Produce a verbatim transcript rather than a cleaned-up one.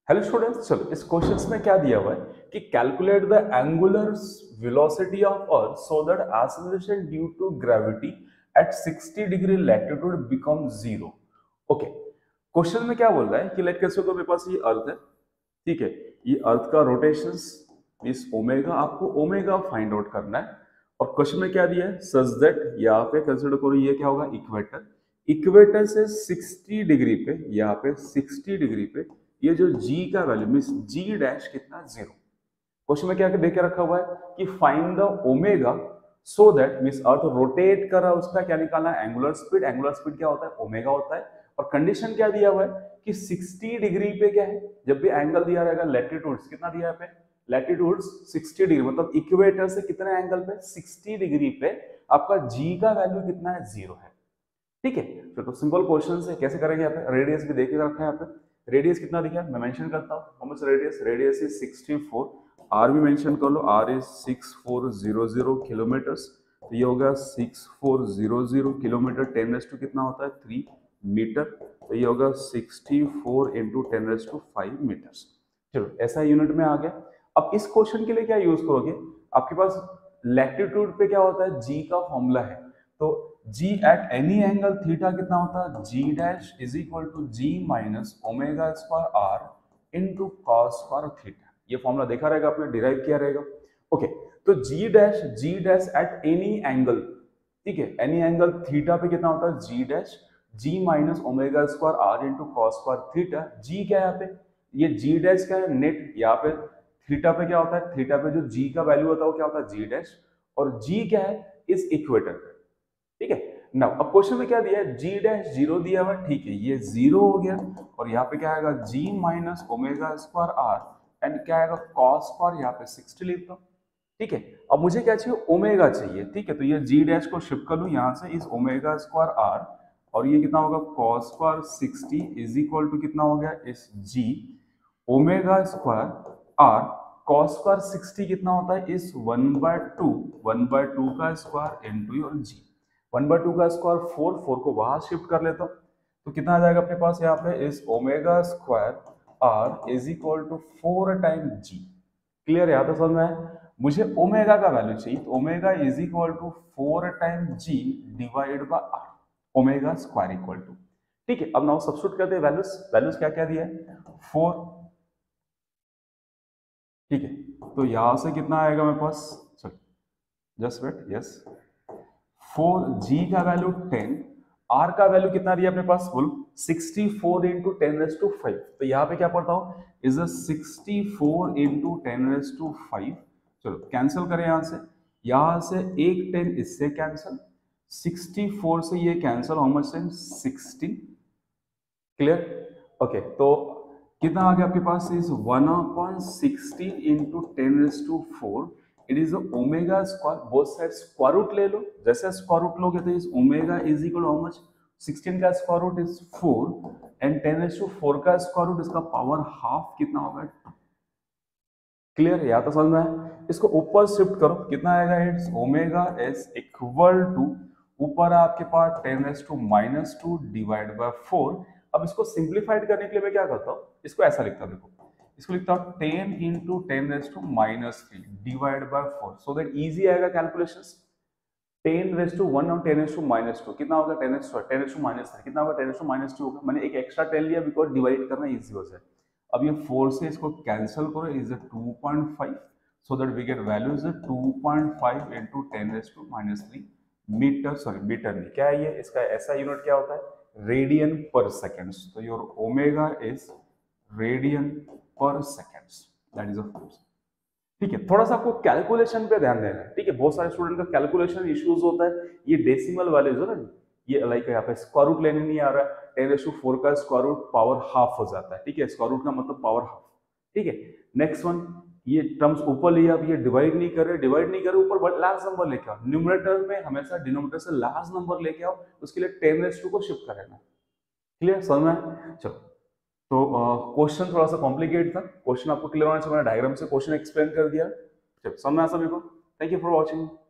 Hello students, चलो इस question में क्या दिया हुआ है कि calculate the angular velocity of earth so that acceleration due to gravity at sixty degree latitude become zero. Okay, question में क्या बोल रहा है कि लेट कैसे, तो मेरे पास ये अर्थ है, ठीक है। ये अर्थ का रोटेशन इस ओमेगा, आपको ओमेगा फाइंड आउट करना है। और क्वेश्चन में क्या दिया है, सच दैट यहाँ पे कंसिडर करो, ये क्या होगा, इक्वेटर। इक्वेटर से सिक्सटी डिग्री पे, यहाँ पे सिक्सटी डिग्री पे ये जो g का वैल्यू मींस g डैश कितना, जीरो। क्वेश्चन में क्या दे के रखा हुआ है कि find the omega so that means earth rotate कर रहा है, उसका क्या निकालना है, एंगुलर स्पीड। एंगुलर स्पीड क्या होता है, ओमेगा होता है। और कंडीशन क्या दिया हुआ है कि सिक्सटी डिग्री पे क्या है, जब भी एंगल दिया रहेगा लैटिट्यूड्स कितना दिया है पे, लैटिट्यूड्स सिक्सटी डिग्री, मतलब इक्वेटर से कितने एंगल पे, सिक्सटी डिग्री पे आपका g का वैल्यू कितना है, जीरो है। ठीक है, तो सिंपल क्वेश्चन है, कैसे करेंगे। यहाँ पे रेडियस भी देखे रखा है, यहाँ पे रेडियस कितना दिखा है, मैं मेंशन करता हूँ। How much radius, radius is sixty four. R भी मेंशन कर लो, r is six four zero zero kilometres. तो ये होगा six four zero zero kilometre, ten raise to कितना होता है, थ्री मीटर। तो ये होगा sixty four into ten raise to five metres. चलो ऐसा यूनिट में आ गया। अब इस क्वेश्चन के लिए क्या यूज करोगे, आपके पास लैटिट्यूड पे क्या होता है, जी का फॉर्मूला है। तो g at any angle theta कितना होता है, g dash is equal to g minus omega square r into cos square theta. ये फॉर्मूला देखा रहेगा आपने, डिराइव किया रहेगा। ओके, तो g dash g dash at any angle, ठीक है, एनी एंगल थीटा पे कितना होता है, g dash g minus omega square r into cos square theta. g क्या है यहाँ पे, ये g डैश क्या है, नेट। यहाँ पे थीटा पे क्या होता है, थीटा पे जो g का वैल्यू होता है वो क्या होता है, g डैश। और g क्या है, इस इक्वेटर पे, ठीक है ना। अब क्वेश्चन में क्या दिया है, g डैश जीरो दिया हुआ, ठीक है, ये जीरो हो गया। और यहाँ पे क्या आएगा, g minus omega square r and क्या आएगा, cos स्क्वायर, यहाँ पे सिक्सटी लिखता हूँ, ठीक है। अब मुझे क्या चाहिए, ओमेगा चाहिए, ठीक है। तो ये g डैश को शिफ्ट कर लूँ यहाँ से इस ओमेगा स्क्वायर r, और ये कितना होगा, cos square sixty is equal to कितना हो गया, इस g omega square r cos square sixty कितना होता है, इस one by two, one by two का स्क्वायर इंटू और g। वन बाय टू का स्क्वायर फोर, फोर को वहां शिफ्ट कर लेता हूं, तो कितना आ जाएगा अपने पास यहाँ पे, इस omega square r is equal to four time g. Clear, यहाँ तो समझ में है। मुझे ओमेगा का वैल्यू चाहिए, तो omega is equal to four time g divide by r, omega square equal to, ठीक है। अब नाउ सब्स्टिट्यूट करते हैं वैल्यूज। वैल्यूज क्या क्या दिया है, फोर, ठीक है। तो यहां से कितना आएगा मेरे पास, चलो just wait, yes, four, g का वैल्यू टेन, आर का वैल्यू कितना दिया अपने पास, बोलो, sixty four into ten raise to five. तो यहाँ पे क्या पढ़ता हूँ, is sixty four into ten raise to five. चलो कैंसिल करें यहाँ से, यहाँ से एक टेन इससे कैंसिल, सिक्सटी फोर से ये cancel, how much time, sixteen. Clear, okay. तो कितना आ गया आपके पास, is one upon sixteen into ten raise to four. It is omega square, both side square root ले लो। जैसे स्क्वायर रूट लोगे तो is omega is equal how much, sixteen का square root is four and ten raise to four का square root, इसका power half कितना होगा, टू। क्लियर, या तो समझ में है। इसको ऊपर शिफ्ट करो, कितना आएगा, it's omega is equal to, ऊपर आपके पास ten raise to minus two divide by four. अब इसको सिंप्लीफाइड करने के लिए मैं क्या करता हूँ, इसको ऐसा लिखता हूँ, देखो इसको लिखता हूँ ten into ten raise to minus three divide by four, so that easy आएगा calculation. Ten raise to one और ten raise to minus two कितना होगा, ten raise to ten raise to minus three कितना होगा, ten raise to minus two होगा। मैंने एक extra ten लिया बिकॉज डिवाइड करना इजी हो जाए। अब ये फोर से इसको कैंसिल करो, is two point five, so that we get value is two point five into ten raise to minus three metre, sorry metre नहीं, क्या है ये, इसका ऐसा यूनिट क्या होता है, रेडियन पर सेकेंड्स। तो your omega is radian per seconds, that is a force. ठीक है, थोड़ा सा आपको कैलकुलेशन पे ध्यान देना है, ठीक है। बहुत सारे स्टूडेंट का कैलकुलेशन इश्यूज होता है, ये डेसिमल वाले जो ना, ये लाइक यहाँ पे स्क्वायर रूट लेने नहीं आ रहा है, टेन रेज़ टू फोर का स्क्वायर रूट पावर हाफ हो जाता है, ठीक है। स्क्वायर रूट का मतलब पावर हाफ, ठीक है। नेक्स्ट वन, ये टर्म्स ऊपर लिए, अब ये डिवाइड नहीं कर रहे, डिवाइड नहीं कर रहे, ऊपर लार्ज नंबर लेके आओ। न्यूमरेटर में हमेशा डिनोमिनेटर से लार्ज नंबर लेके आओ, उसके लिए टेन रेज़ टू को शिफ्ट करेगा। क्लियर, समझ में। चलो, तो क्वेश्चन uh, थोड़ा सा कॉम्प्लिकेट था, क्वेश्चन आपको क्लियर होना चाहिए, मैंने डायग्राम से क्वेश्चन एक्सप्लेन कर दिया। चलो समझ में आया सभी को, थैंक यू फॉर वॉचिंग।